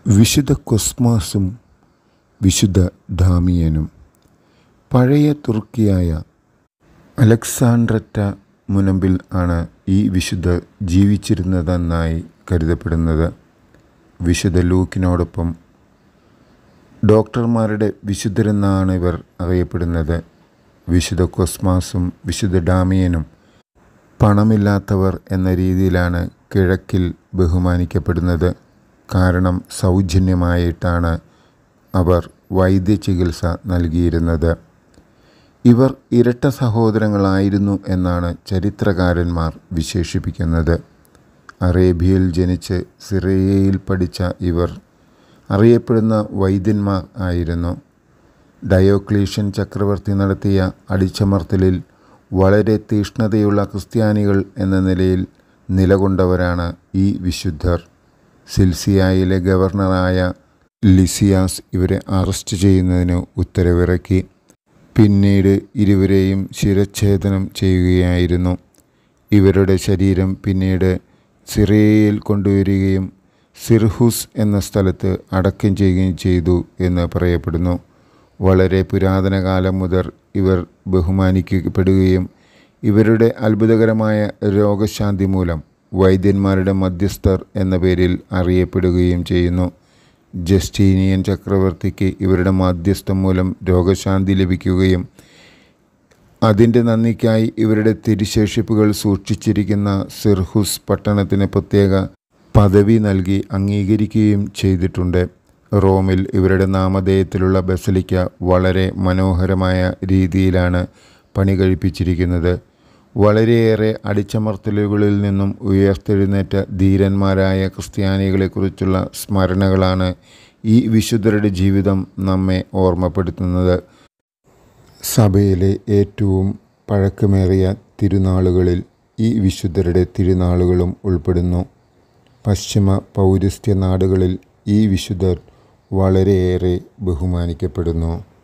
വിശുദ്ധ കൊസ്മാസും വിശുദ്ധ ഡാമിയനും. പഴയ തുർക്കിയായ അലക്സാണ്ട്രറ്റ മുനമ്പിൽ ആണ് ഈ വിശുദ്ധർ ജീവിച്ചിരുന്നതെന്നായി കരുതപ്പെടുന്നത്. വിശുദ്ധ ലൂക്കിനോടൊപ്പം ഡോക്ടർമാരുടെ വിശുദ്ധരെന്നാണ് ഇവർ അറിയപ്പെടുന്നത്. വിശുദ്ധ കൊസ്മാസും വിശുദ്ധ ഡാമിയനും പണമില്ലാത്തവർ എന്ന രീതിയിലാണ് കിഴക്കിൽ ബഹുമാനിക്കപ്പെടുന്നത്. കാരണം സൗജന്യമായിട്ടാണ് അവർ വൈദ്യചികിത്സ നൽകിയിരുന്നത്. ഇവർ ഇരട്ട സഹോദരങ്ങളായിരുന്നു എന്നാണ് ചരിത്രകാരന്മാർ വിശേഷിപ്പിക്കുന്നത്. അറേബ്യയിൽ ജനിച്ച് സിറിയയിൽ പഠിച്ച ഇവർ അറിയപ്പെടുന്ന വൈദ്യന്മാർ ആയിരുന്നു. ഡയോക്ലീഷ്യൻ ചക്രവർത്തി നടത്തിയ അടിച്ചമർത്തലിൽ വളരെ തീഷ്ണതയുള്ള ക്രിസ്ത്യാനികൾ എന്ന നിലയിൽ നിലകൊണ്ടവരാണ് ഈ വിശുദ്ധർ. സിൽസിയയിലെ ഗവർണറായ ലിസിയാസ് ഇവരെ അറസ്റ്റ് ചെയ്യുന്നതിന് ഉത്തരവിറക്കി. പിന്നീട് ഇരുവരെയും ശിരച്ഛേദനം ചെയ്യുകയായിരുന്നു. ഇവരുടെ ശരീരം പിന്നീട് സിറിയയിൽ കൊണ്ടുവരികയും സിർഹുസ് എന്ന സ്ഥലത്ത് അടക്കം ചെയ്യുകയും ചെയ്തു എന്ന് പറയപ്പെടുന്നു. വളരെ പുരാതന കാലം മുതൽ ഇവർ ബഹുമാനിക്കപ്പെടുകയും ഇവരുടെ അത്ഭുതകരമായ രോഗശാന്തി മൂലം വൈദ്യന്മാരുടെ മധ്യസ്ഥർ എന്ന പേരിൽ അറിയപ്പെടുകയും ചെയ്യുന്നു. ജസ്റ്റീനിയൻ ചക്രവർത്തിക്ക് ഇവരുടെ മധ്യസ്ഥം മൂലം രോഗശാന്തി ലഭിക്കുകയും അതിൻ്റെ നന്ദിക്കായി ഇവരുടെ തിരുശേഷിപ്പുകൾ സൂക്ഷിച്ചിരിക്കുന്ന സിർഹുസ് പട്ടണത്തിന് പ്രത്യേക പദവി നൽകി അംഗീകരിക്കുകയും ചെയ്തിട്ടുണ്ട്. റോമിൽ ഇവരുടെ നാമധേയത്തിലുള്ള ബസലിക്ക വളരെ മനോഹരമായ രീതിയിലാണ് പണി കഴിപ്പിച്ചിരിക്കുന്നത്. വളരെയേറെ അടിച്ചമർത്തലുകളിൽ നിന്നും ഉയർത്തെഴുന്നേറ്റ ധീരന്മാരായ ക്രിസ്ത്യാനികളെക്കുറിച്ചുള്ള സ്മരണകളാണ് ഈ വിശുദ്ധരുടെ ജീവിതം നമ്മെ ഓർമ്മപ്പെടുത്തുന്നത്. സഭയിലെ ഏറ്റവും പഴക്കമേറിയ തിരുനാളുകളിൽ ഈ വിശുദ്ധരുടെ തിരുനാളുകളും ഉൾപ്പെടുന്നു. പശ്ചിമ പൗരസ്ത്യ നാടുകളിൽ ഈ വിശുദ്ധർ വളരെയേറെ ബഹുമാനിക്കപ്പെടുന്നു.